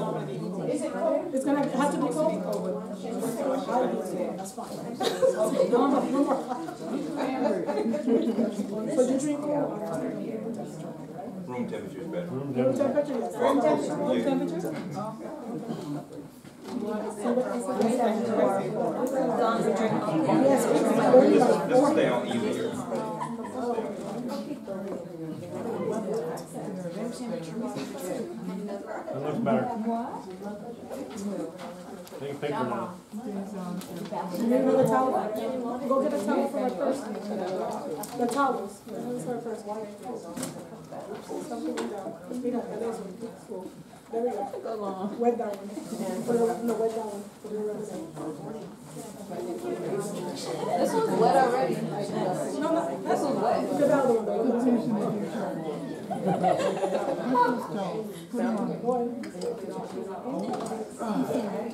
Is it cold? It's gonna have to be cold. That's fine. Okay, no more. So you drink cold? Room temperature is better. Room temperature, yes. Room temperature? Room temperature? Let's stay on easier. That looks better. Take a picture now. You need another towel? Go get a towel for her first. The towels. This is her first wife. Something in there. Mira, eso. There we go. Wet down. No, wet down. This one's wet already. No, this one's wet. Look at the other one.